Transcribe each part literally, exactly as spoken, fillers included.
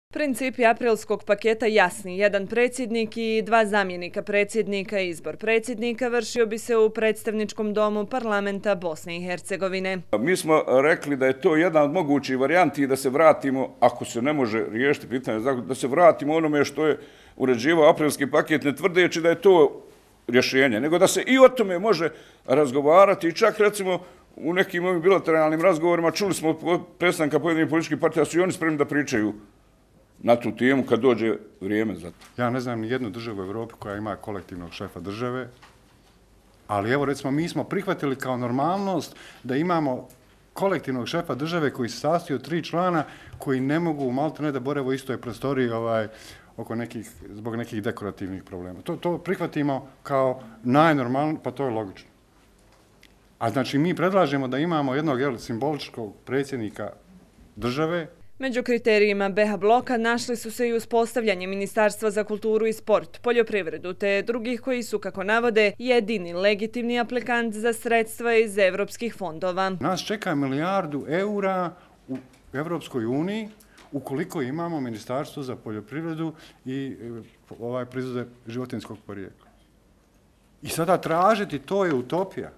Principi aprilskog paketa jasni. Jedan predsjednik i dva zamjenika predsjednika. Izbor predsjednika vršio bi se u predstavničkom domu parlamenta Bosne i Hercegovine. Mi smo rekli da je to jedna od mogućih varijanti da se vratimo, ako se ne može riješiti pitanje, da se vratimo onome što je uređivao aprilski paket, ne tvrdeći da je to rješenje, nego da se i o tome može razgovarati i čak recimo u nekim ovim bilateralnim razgovorima čuli smo od predstavnika pojedinih političkih partija da su i oni spremni da pričaju na tu temu kad dođe vrijeme za to. Ja ne znam ni jednu državu u Europi koja ima kolektivnog šefa države, ali evo recimo mi smo prihvatili kao normalnost da imamo kolektivnog šefa države koji se sastoji od tri člana koji ne mogu maltene da bore u istoj prostoriji ovaj, oko nekih, zbog nekih dekorativnih problema. To, to prihvatimo kao najnormalnije, pa to je logično. A znači mi predlažemo da imamo jednog jel, simboličkog predsjednika države. Među kriterijima B H bloka našli su se i uspostavljanje Ministarstva za kulturu i sport, poljoprivredu te drugih koji su, kako navode, jedini legitimni aplikant za sredstva iz evropskih fondova. Nas čeka milijardu eura u Evropskoj uniji ukoliko imamo Ministarstvo za poljoprivredu i ovaj proizvode životinjskog porijekla. I sada tražiti to je utopija,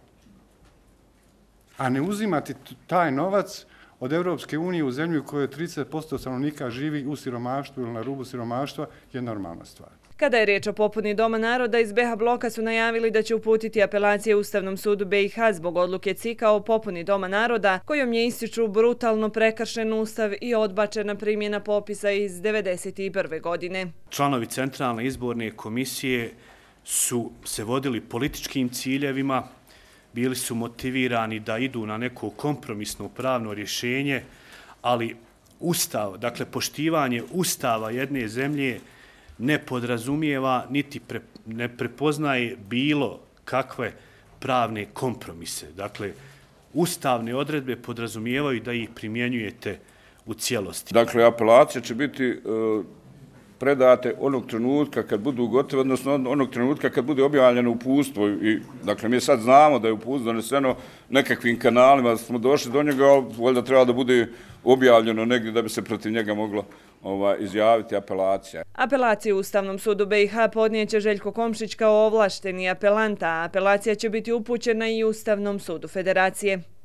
a ne uzimati taj novac od Evropske unije u zemlju u kojoj trideset posto stanovnika živi u siromaštvu ili na rubu siromaštva je normalna stvar. Kada je riječ o popuni Doma naroda, iz B H bloka su najavili da će uputiti apelacije Ustavnom sudu B i H zbog odluke C I K-a o popuni Doma naroda, kojom je ističu brutalno prekršen Ustav i odbačena primjena popisa iz devedeset prve godine. Članovi Centralne izborne komisije su se vodili političkim ciljevima, bili su motivirani da idu na neko kompromisno pravno rješenje, ali Ustav, dakle poštivanje Ustava jedne zemlje ne podrazumijeva niti pre, ne prepoznaje bilo kakve pravne kompromise. Dakle, ustavne odredbe podrazumijevaju da ih primjenjujete u cijelosti. Dakle, apelacije će biti uh, predate onog trenutka kad budu gotove, odnosno onog trenutka kad bude objavljeno uputstvo. I, dakle, mi sad znamo da je uputstvo doneseno nekakvim kanalima, smo došli do njega, ali valjda treba da bude objavljeno negdje da bi se protiv njega moglo ovaj, izjaviti apelacija. Apelaciju Ustavnom sudu B i H podnijeće Željko Komšić kao ovlašteni apelant, a apelacija će biti upućena i Ustavnom sudu Federacije.